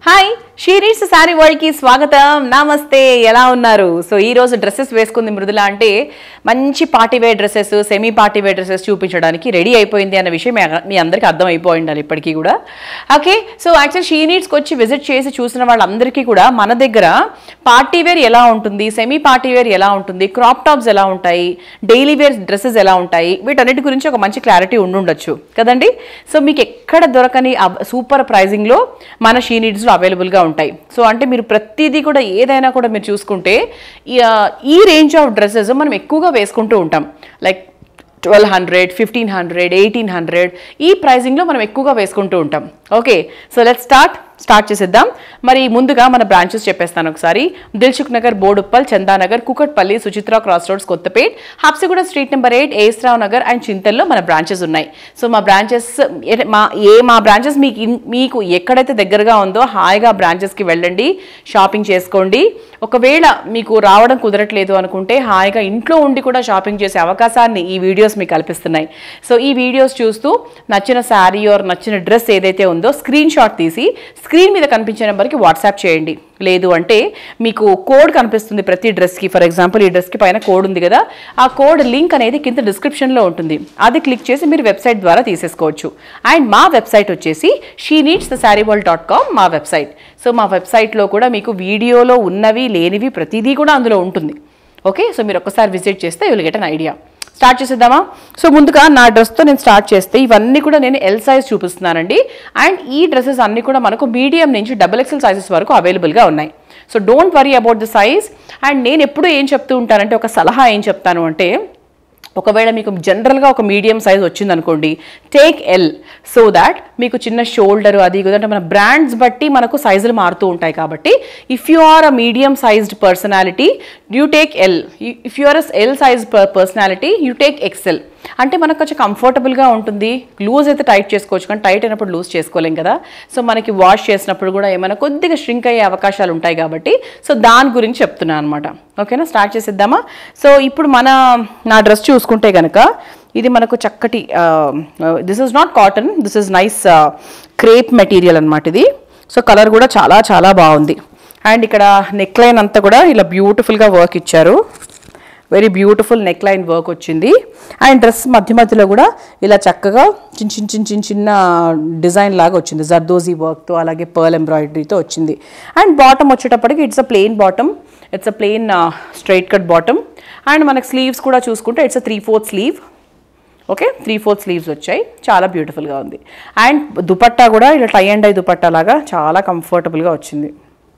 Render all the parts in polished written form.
Hi She Needs Saree World కి స్వాగతం నమస్తే ఎలా ఉన్నారు సో ఈ రోజు డ్రెస్సెస్ వేసుకుంది మృదుల అంటే మంచి party wear dresses semi party wear dresses చూపించడానికి రెడీ అయిపోయింది అన్న విషయం మీ అందరికీ అర్థం అయిపోయి ఉండాలి ఇప్పటికీ కూడా ఓకే సో యాక్చువల్ షీ నీడ్స్కి వచ్చి విజిట్ చేసి చూసిన వాళ్ళందరికీ కూడా మన దగ్గర పార్టీ వేర్ ఎలా ఉంటుంది సెమీ పార్టీ వేర్ ఎలా ఉంటుంది క్రాప్ టాప్స్ ఎలా ఉంటాయి డైలీ వేర్ డ్రెస్సెస్ ఎలా ఉంటాయి వీటన్నిటి గురించి ఒక మంచి క్లారిటీ ఉండుండొచ్చు కదండి సో మీకు ఎక్కడ దొరకని సూపర్ ప్రైజింగ్లో మన షీ నీడ్స్లో అవైలబుల్గా ఉంటాయి సో అంటే మీరు ప్రతిదీ కూడా ఏదైనా కూడా మీరు చూసుకుంటే ఈ రేంజ్ ఆఫ్ డ్రెస్సెస్ మనం ఎక్కువగా వేసుకుంటూ ఉంటాం లైక్ 1200, 1500, 1800 ఈ ప్రైజింగ్లో మనం ఎక్కువగా వేసుకుంటూ ఉంటాం ఓకే సో లెట్స్ స్టార్ట్ చేసేద్దాం మరి ముందుగా మన బ్రాంచెస్ చెప్పేస్తాను ఒకసారి Dilsukh Nagar Boduppal Chandanagar Kukatpally Suchitra cross roads Kothapet Habsiguda street number 8 AS Rao Nagar and చింతల్లో మన బ్రాంచెస్ ఉన్నాయి సో మా బ్రాంచెస్ మీకు ఎక్కడైతే దగ్గరగా ఉందో హాయిగా బ్రాంచెస్కి వెళ్ళండి షాపింగ్ చేసుకోండి ఒకవేళ మీకు రావడం కుదరట్లేదు అనుకుంటే హాయిగా ఇంట్లో ఉండి కూడా షాపింగ్ చేసే అవకాశాన్ని ఈ వీడియోస్ మీకు కల్పిస్తున్నాయి సో ఈ వీడియోస్ చూస్తూ నచ్చిన శారీ ఆర్ నచ్చిన డ్రెస్ ఏదైతే ఉందో స్క్రీన్ షాట్ తీసి స్క్రీన్ మీద కనిపించే నెంబర్కి వాట్సాప్ చేయండి లేదు అంటే మీకు కోడ్ కనిపిస్తుంది ప్రతి డ్రెస్కి ఫర్ ఎగ్జాంపుల్ ఈ డ్రెస్కి పైన కోడ్ ఉంది కదా ఆ కోడ్ లింక్ అనేది కింద డిస్క్రిప్షన్లో ఉంటుంది అది క్లిక్ చేసి మీరు వెబ్సైట్ ద్వారా తీసేసుకోవచ్చు అండ్ మా వెబ్సైట్ వచ్చేసి sheneedsthesareeworld.com మా వెబ్సైట్ సో మా వెబ్సైట్లో కూడా మీకు వీడియోలో ఉన్నవి లేనివి ప్రతిదీ కూడా అందులో ఉంటుంది ఓకే సో మీరు ఒక్కసారి విజిట్ చేస్తే you will get an idea start చేసేద్దామా సో ముందుగా నా డ్రెస్తో నేను స్టార్ట్ చేస్తే ఇవన్నీ కూడా నేను ఎల్ సైజ్ చూపిస్తున్నానండి అండ్ ఈ డ్రెస్సెస్ అన్నీ కూడా మనకు మీడియం నుంచి XXL సైజెస్ వరకు అవైలబుల్గా ఉన్నాయి so don't worry about the size and నేను ఎప్పుడు ఏం చెప్తూ ఉంటానంటే ఒక సలహా ఏం చెప్తాను అంటే ఒకవేళ మీకు జనరల్గా ఒక మీడియం సైజ్ వచ్చిందనుకోండి టేక్ ఎల్ సో దాట్ మీకు చిన్న షోల్డర్ అది అంటే మన బ్రాండ్స్ బట్టి మనకు సైజులు మారుతూ ఉంటాయి కాబట్టి if you are a medium sized personality you take L if you are L size personality you take XL అంటే మనకు కొంచెం కంఫర్టబుల్గా ఉంటుంది లూజ్ అయితే టైట్ చేసుకోవచ్చు కానీ టైట్ అయినప్పుడు లూజ్ చేసుకోలేం కదా సో మనకి వాష్ చేసినప్పుడు కూడా ఏమైనా కొద్దిగా ష్రింక్ అయ్యే అవకాశాలు ఉంటాయి కాబట్టి సో దాని గురించి చెప్తున్నాను అనమాట ఓకేనా స్టార్ట్ చేసేద్దామా సో ఇప్పుడు నా డ్రెస్ చూసుకుంటే కనుక ఇది మనకు చక్కటి this is not cotton this is nice crepe material అనమాట ఇది సో కలర్ కూడా చాలా చాలా బాగుంది అండ్ ఇక్కడ నెక్ లైన్ అంతా కూడా ఇలా బ్యూటిఫుల్గా వర్క్ ఇచ్చారు very beautiful neck line work వచ్చింది అండ్ డ్రెస్ మధ్యలో కూడా ఇలా చక్కగా చిన్న డిజైన్ లాగా వచ్చింది జర్దోజీ వర్క్తో అలాగే పర్ల్ ఎంబ్రాయిడరీతో వచ్చింది అండ్ బాటమ్ వచ్చేటప్పటికి it's a plain bottom it's a plain straight cut bottom and మనకి స్లీవ్స్ కూడా చూసుకుంటే it's a 3/4 sleeve okay 3/4 sleeves వచ్చాయి చాలా బ్యూటిఫుల్గా ఉంది అండ్ దుపట్టా కూడా ఇలా టై అండ్ డై దుపట్టా లాగా చాలా కంఫర్టబుల్గా వచ్చింది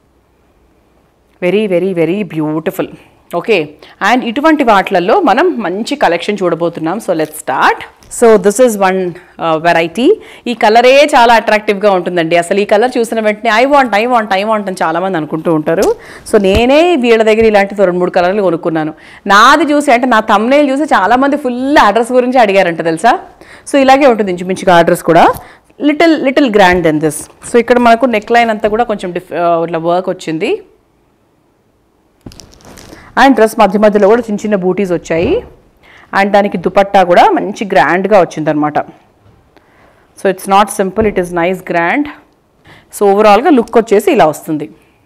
very very very beautiful okay and ఇటువంటి వాటిలలో మనం మంచి కలెక్షన్ చూడబోతున్నాం so let's start so this is one variety ఈ కలరే చాలా అట్రాక్టివ్గా ఉంటుందండి అసలు ఈ కలర్ చూసిన వెంటనే ఐ వాంట్ అని చాలామంది అనుకుంటూ ఉంటారు సో నేనే వీళ్ళ దగ్గర ఇలాంటి 2-3 కలర్లు కొనుక్కున్నాను నాది చూసి అంటే నా థంబ్నెయిల్ చూసి చాలామంది ఫుల్ అడ్రస్ గురించి అడిగారంట తెలుసా సో ఇలాగే ఉంటుంది ఇంచుమించుగా అడ్రస్ కూడా little grand then this so ఇక్కడ మనకు నెక్ లైన్ అంతా కూడా కొంచెం ఇట్లా వర్క్ వచ్చింది అండ్ డ్రెస్ మధ్యలో కూడా చిన్న బూటీస్ వచ్చాయి అండ్ దానికి దుపట్టా కూడా మంచి గ్రాండ్గా వచ్చిందనమాట so it's not simple it is nice grand so ఓవరాల్గా లుక్ వచ్చేసి ఇలా వస్తుంది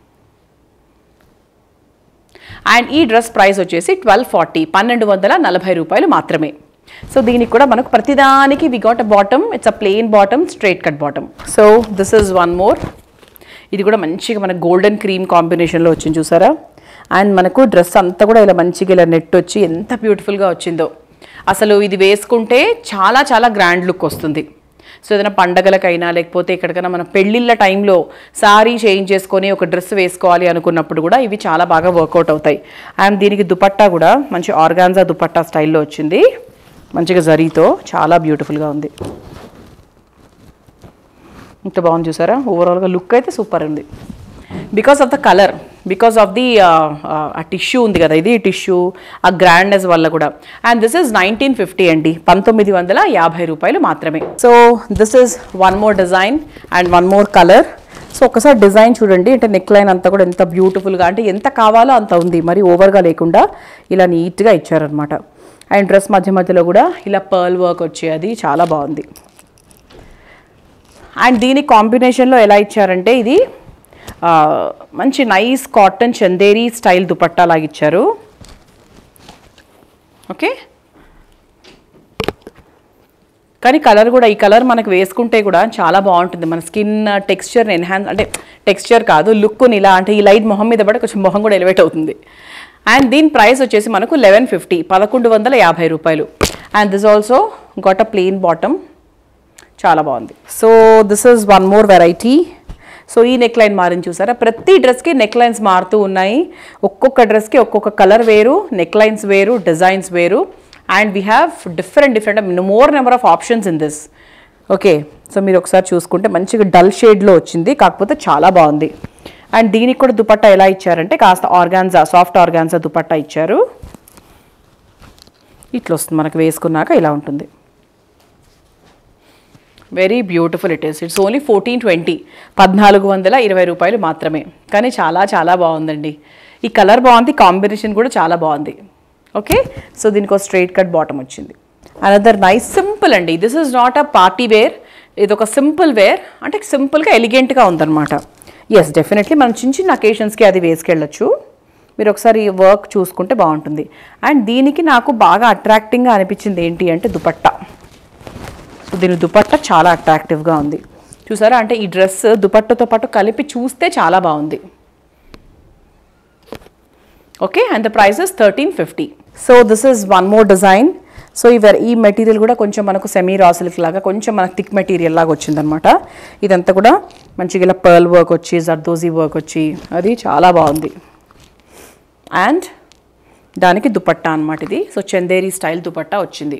అండ్ ఈ డ్రెస్ ప్రైస్ వచ్చేసి 1240 రూపాయలు మాత్రమే సో దీనికి కూడా మనకు ప్రతిదానికి we got a bottom it's a plain bottom straight cut bottom so this is one more ఇది కూడా మంచిగా మనకు గోల్డెన్ క్రీమ్ కాంబినేషన్లో వచ్చింది చూసారా అండ్ మనకు డ్రెస్ అంతా కూడా ఇలా మంచిగా ఇలా నెట్ వచ్చి ఎంత బ్యూటిఫుల్గా వచ్చిందో అసలు ఇది వేసుకుంటే చాలా చాలా గ్రాండ్ లుక్ వస్తుంది సో ఏదైనా పండగలకైనా లేకపోతే ఎక్కడికైనా మన పెళ్ళిళ్ళ టైంలో సారీ చేంజ్ చేసుకొని ఒక డ్రెస్ వేసుకోవాలి అనుకున్నప్పుడు కూడా ఇవి చాలా బాగా వర్కౌట్ అవుతాయి అండ్ దీనికి దుపట్టా కూడా మంచి ఆర్గాన్జా దుపట్టా స్టైల్లో వచ్చింది మంచిగా జరీతో చాలా బ్యూటిఫుల్గా ఉంది ఇంత బాగుంది చూసారా ఓవరాల్గా లుక్ అయితే సూపర్ ఉంది because of the colour because of the ah tissue ఉంది కదా ఇది టిష్యూ ఆ గ్రాండ్నెస్ వల్ల కూడా అండ్ దిస్ ఈజ్ 1950 అండి 1950 రూపాయలు మాత్రమే so this is one more design and one more colour so ఒకసారి డిజైన్ చూడండి అంటే నెక్ లైన్ అంతా కూడా ఎంత బ్యూటిఫుల్గా అంటే ఎంత కావాలో అంత ఉంది మరి ఓవర్గా లేకుండా ఇలా నీట్గా ఇచ్చారనమాట అండ్ డ్రెస్ మధ్యలో కూడా ఇలా పర్ల్ వర్క్ వచ్చేది చాలా బాగుంది అండ్ దీని కాంబినేషన్లో ఎలా ఇచ్చారంటే ఇది మంచి nice cotton Chanderi style dupatta లాగా ఇచ్చారు. ఓకే, కానీ కలర్ కూడా ఈ కలర్ మనకు వేసుకుంటే కూడా చాలా బాగుంటుంది. మన స్కిన్ టెక్స్చర్ని ఎన్హాన్స్, అంటే టెక్స్చర్ కాదు లుక్ని ఇలా, అంటే ఈ లైట్ మొహం మీద పడి కొంచెం మొహం కూడా ఎలివేట్ అవుతుంది. అండ్ దీని ప్రైస్ వచ్చేసి మనకు 1150, 1150 రూపాయలు. And this also got a plain bottom, చాలా బాగుంది. So this is one more variety. So ఈ నెక్ లైన్ మారింది చూసారా, ప్రతి డ్రెస్కి నెక్ లైన్స్ మారుతూ ఉన్నాయి. ఒక్కొక్క డ్రెస్కి ఒక్కొక్క కలర్ వేరు, నెక్ లైన్స్ వేరు, డిజైన్స్ వేరు. And we have different more number of options in this. Okay, so మీరు ఒకసారి చూసుకుంటే మంచిగా డల్ షేడ్లో వచ్చింది, కాకపోతే చాలా బాగుంది. అండ్ దీనికి కూడా దుపట్టా ఎలా ఇచ్చారంటే కాస్త ఆర్గాన్జా, సాఫ్ట్ ఆర్గాన్జా దుపట్టా ఇచ్చారు. ఇట్లా వస్తుంది మనకు, వేసుకున్నాక ఇలా ఉంటుంది. Very beautiful it is. It's only 1420, 1420 రూపాయలు మాత్రమే. కానీ చాలా చాలా బాగుందండి. ఈ కలర్ బాగుంది, కాంబినేషన్ కూడా చాలా బాగుంది. ఓకే, సో దీనికి ఒక స్ట్రైట్ కట్ బాటమ్ వచ్చింది. అనదర్ నైస్ సింపుల్ అండి. This is not a party wear, ఇది ఒక సింపుల్ వేర్, అంటే సింపుల్గా ఎలిగెంట్గా ఉందన్నమాట. ఎస్, డెఫినెట్లీ మనం చిన్న చిన్న అకేషన్స్కి అది వేసుకెళ్ళచ్చు. మీరు ఒకసారి వర్క్ చూసుకుంటే బాగుంటుంది. అండ్ దీనికి నాకు బాగా అట్రాక్టింగ్గా అనిపించింది ఏంటి అంటే దుపట్టా. సో దీని దుపట్టా చాలా అట్రాక్టివ్గా ఉంది చూసారా, అంటే ఈ డ్రెస్ దుపట్టాతో పాటు కలిపి చూస్తే చాలా బాగుంది. Okay, and the price is 1350. So this is one more design. So ఈ మెటీరియల్ కూడా కొంచెం మనకు సెమీ రా సిల్క్ లాగా కొంచెం మనకు థిక్ మెటీరియల్ లాగా వచ్చిందనమాట. ఇదంతా కూడా మంచిగా ఇలా పర్ల్ వర్క్ వచ్చి, జర్దోజీ వర్క్ వచ్చి, అది చాలా బాగుంది. అండ్ దానికి దుపట్టా అనమాట ఇది. సో చందేరి స్టైల్ దుపట్టా వచ్చింది.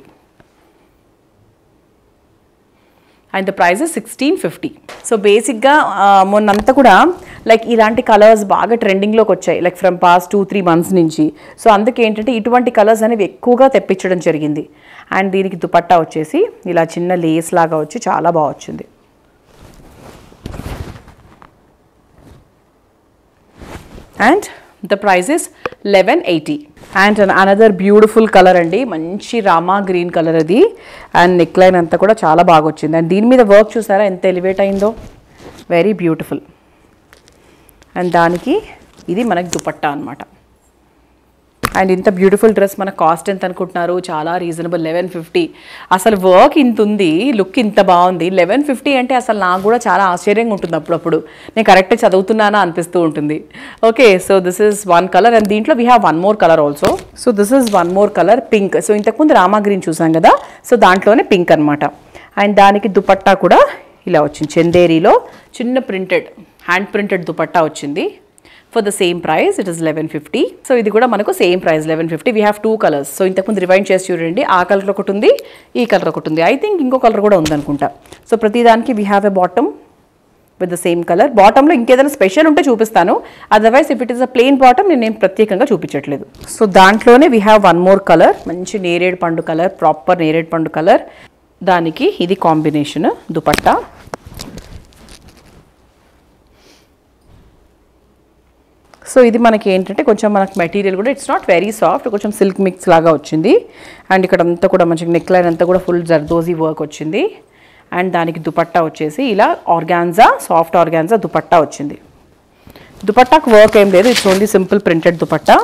And the price 1650. సో బేసిక్గా మొన్నంతా కూడా లైక్ ఇలాంటి కలర్స్ బాగా ట్రెండింగ్లోకి వచ్చాయి, లైక్ ఫ్రమ్ పాస్ట్ 2-3 months నుంచి. సో అందుకే ఏంటంటే ఇటువంటి కలర్స్ అనేవి ఎక్కువగా తెప్పించడం జరిగింది. అండ్ దీనికి దుపట్టా వచ్చేసి ఇలా చిన్న లేస్ లాగా వచ్చి చాలా బాగా వచ్చింది. And the price is 1180. And another beautiful colour అండి, మంచి రామా గ్రీన్ కలర్ అది. అండ్ నెక్ లైన్ అంతా కూడా చాలా బాగా వచ్చింది. అండ్ దీని మీద వర్క్ చూసారా ఎంత ఎలివేట్ అయిందో, వెరీ బ్యూటిఫుల్. అండ్ దానికి ఇది మనకి దుపట్టా అనమాట. అండ్ ఇంత బ్యూటిఫుల్ డ్రెస్ మన కాస్ట్ ఎంత అనుకుంటున్నారు? చాలా రీజనబుల్, 1150. అసలు వర్క్ ఇంత ఉంది, లుక్ ఇంత బాగుంది. 1150 అంటే అసలు నాకు కూడా చాలా ఆశ్చర్యంగా ఉంటుంది అప్పుడప్పుడు, నేను కరెక్ట్గా చదువుతున్నానా అనిపిస్తూ ఉంటుంది. Okay, so this is one colour. And దీంట్లో we have one more colour also. So this is one more colour, pink. So ఇంతకుముందు రామా గ్రీన్ చూసాం కదా, సో దాంట్లోనే పింక్ అనమాట. అండ్ దానికి దుపట్టా కూడా ఇలా వచ్చింది, చందేరిలో చిన్న ప్రింటెడ్, హ్యాండ్ ప్రింటెడ్ దుపట్టా వచ్చింది. For the same price, it is 1150. So ఇది కూడా మనకు same price 1150. We have 2 colors. So ఇంతకుముందు రివైండ్ చేసి చూడండి, ఆ కలర్ ఒకటి ఉంది, ఈ కలర్ ఒకటి ఉంది. ఐ థింక్ ఇంకో కలర్ కూడా ఉందనుకుంటా. సో ప్రతిదానికి we have a bottom with the same colour. బాటంలో ఇంకేదైనా స్పెషల్ ఉంటే చూపిస్తాను, otherwise if it is a plain bottom నేను ప్రత్యేకంగా చూపించట్లేదు. సో దాంట్లోనే we have one more colour, మంచి నేరేడ్ పండు కలర్, ప్రాపర్ నేరేడ్ పండు కలర్. దానికి ఇది కాంబినేషన్ దుపట్టా. సో ఇది మనకి ఏంటంటే కొంచెం మనకు మెటీరియల్ కూడా ఇట్స్ నాట్ వెరీ సాఫ్ట్, కొంచెం సిల్క్ మిక్స్ లాగా వచ్చింది. అండ్ ఇక్కడ అంతా కూడా మంచిగా నెక్ లైన్ అంతా కూడా ఫుల్ జర్దోజీ వర్క్ వచ్చింది. అండ్ దానికి దుపట్టా వచ్చేసి ఇలా ఆర్గాన్జా, సాఫ్ట్ ఆర్గాన్జా దుపట్టా వచ్చింది. దుపట్టాకు వర్క్ ఏం లేదు, it's only simple printed dupatta.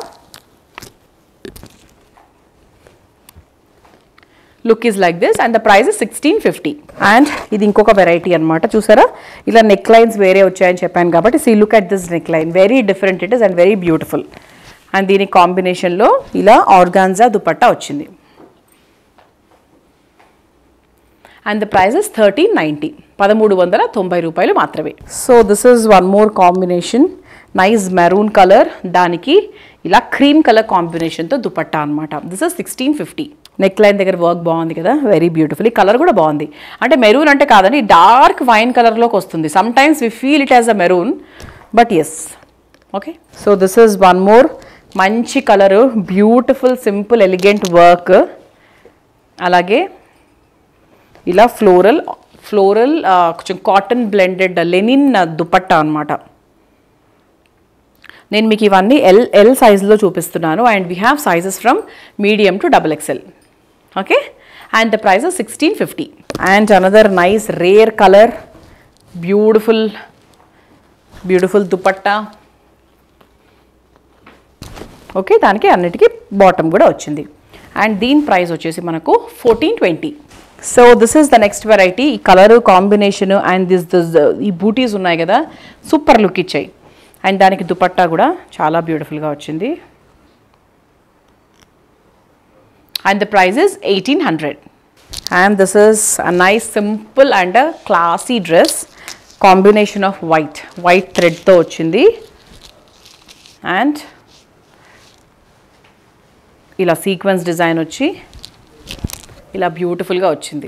Look is like this. And the price is 1650. And ఇది ఇంకొక వెరైటీ అనమాట. చూసారా, ఇలా నెక్ లైన్స్ వేరే వచ్చాయని చెప్పాను కాబట్టి see look at this neck line, very different it is and very beautiful. And దీని కాంబినేషన్లో ఇలా ఆర్గాన్జా దుపట్టా వచ్చింది. అండ్ ద ప్రైస్ ఇస్ 1390, 1390 రూపాయలు మాత్రమే. So this is one more combination, nice maroon colour, దానికి ఇలా క్రీమ్ కలర్ కాంబినేషన్తో దుపట్టా అనమాట. This is 1650. నెక్ లైన్ దగ్గర వర్క్ బాగుంది కదా, వెరీ బ్యూటిఫుల్. ఈ కలర్ కూడా బాగుంది, అంటే మెరూన్ అంటే కాదని డార్క్ వైన్ కలర్లోకి వస్తుంది. Some times we feel it as a maroon, but yes. Okay, so this is one more మంచి colour, beautiful simple elegant work. అలాగే ఇలా ఫ్లోరల్ కొంచెం కాటన్ బ్లెండెడ్ లెనిన్ దుపట్టా అనమాట. నేను మీకు ఇవన్నీ ఎల్ సైజ్లో చూపిస్తున్నాను. And we have sizes from medium to XXL. Okay, and the price is 1650. And another nice rare colour, beautiful beautiful dupatta. Okay, దానికి అన్నిటికీ బాటమ్ కూడా వచ్చింది. అండ్ దీని ప్రైస్ వచ్చేసి మనకు 1420. So this is the next variety. ఈ కలర్ కాంబినేషన్ అండ్ దిస్ ఈ బూటీస్ ఉన్నాయి కదా, సూపర్ లుక్ ఇచ్చాయి. అండ్ దానికి దుపట్టా కూడా చాలా బ్యూటిఫుల్గా వచ్చింది. And the price is 1800. And this is a nice simple and classy dress, combination of white థ్రెడ్తో వచ్చింది. అండ్ ఇలా సీక్వెన్స్ డిజైన్ వచ్చి ఇలా బ్యూటిఫుల్గా వచ్చింది.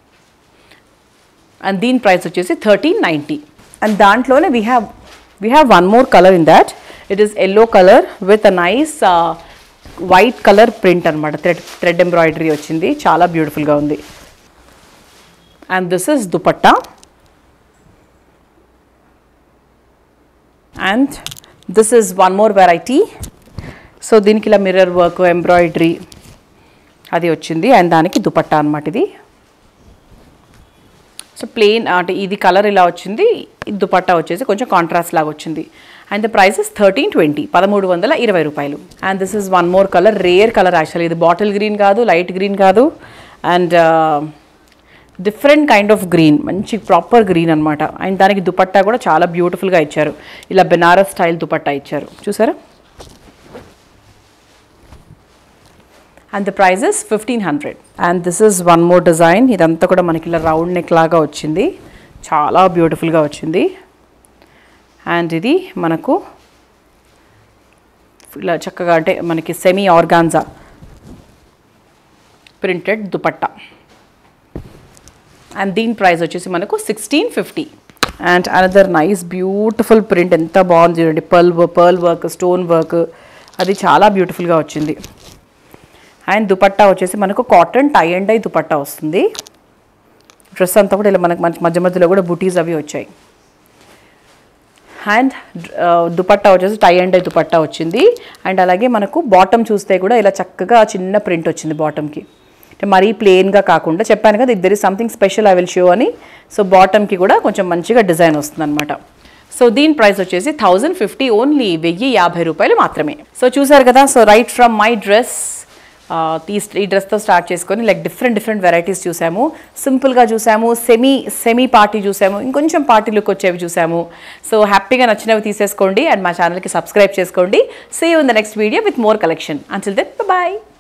అండ్ దీని ప్రైస్ వచ్చేసి 1390. అండ్ దాంట్లోనే we have one more colour in that. It is yellow colour with a nice white colour print అనమాట. థ్రెడ్ ఎంబ్రాయిడరీ వచ్చింది, చాలా బ్యూటిఫుల్గా ఉంది. And this is dupatta. And this is one more variety. So దీనికి ఇలా mirror work, embroidery అది వచ్చింది. And దానికి దుపట్టా అనమాట ఇది. సో ప్లెయిన్ అంటే ఇది కలర్ ఇలా వచ్చింది, ఇది దుపట్టా వచ్చేసి కొంచెం కాంట్రాస్ట్ లాగా వచ్చింది. అండ్ ద ప్రైస్ ఇస్ 1320, 1320 రూపాయలు. And this is one more colour, rare colour actually. ఇది బాటిల్ గ్రీన్ కాదు, లైట్ గ్రీన్ కాదు, and different kind of green, మంచి ప్రాపర్ గ్రీన్ అనమాట. అండ్ దానికి దుపట్టా కూడా చాలా బ్యూటిఫుల్గా ఇచ్చారు. ఇలా బెనారస్ స్టైల్ దుపట్టా ఇచ్చారు, చూసారా. And the price is 1500. And this is one more design. ఇదంతా కూడా మనకి ఇలా రౌండ్ నెక్ లాగా వచ్చింది, చాలా బ్యూటిఫుల్గా వచ్చింది. అండ్ ఇది మనకు ఇలా చక్కగా అంటే మనకి semi organza printed dupatta. And దీని ప్రైస్ వచ్చేసి మనకు 1650. And another nice beautiful print, ఎంత బాగుంది చూడండి. పర్ల్ వర్క్, స్టోన్ వర్క్, అది చాలా బ్యూటిఫుల్గా వచ్చింది. అండ్ దుపట్టా వచ్చేసి మనకు cotton tie and dye dupatta వస్తుంది. డ్రెస్ అంతా కూడా ఇలా మనకు మధ్య మధ్యలో కూడా బుటీస్ అవి వచ్చాయి. అండ్ దుపట్టా వచ్చేసి టై అండ్ డై దుపట్టా వచ్చింది. అండ్ అలాగే మనకు బాటమ్ చూస్తే కూడా ఇలా చక్కగా చిన్న ప్రింట్ వచ్చింది బాటమ్కి. అంటే మరీ ప్లెయిన్గా కాకుండా, చెప్పాను కదా there is something special I will show అని. సో బాటమ్కి కూడా కొంచెం మంచిగా డిజైన్ వస్తుంది అనమాట. సో దీని ప్రైస్ వచ్చేసి 1050, ఓన్లీ 1050 రూపాయలు మాత్రమే. సో చూసారు కదా. So right from my dress, ఈ డ్రెస్తో స్టార్ట్ చేసుకొని లైక్ డిఫరెంట్ వెరైటీస్ చూసాము. సింపుల్గా చూసాము, సెమీ పార్టీ చూసాము, ఇంకొంచెం పార్టీ లుక్ వచ్చేవి చూసాము. సో హ్యాపీగా నచ్చినవి తీసేసుకోండి అండ్ మా ఛానల్కి సబ్స్క్రైబ్ చేసుకోండి. See you in the next video with more collection. Until then by.